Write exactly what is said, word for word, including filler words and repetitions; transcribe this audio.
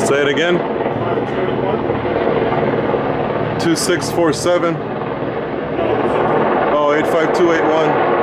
Say it again. two six four seven. Oh, eight five two eight one.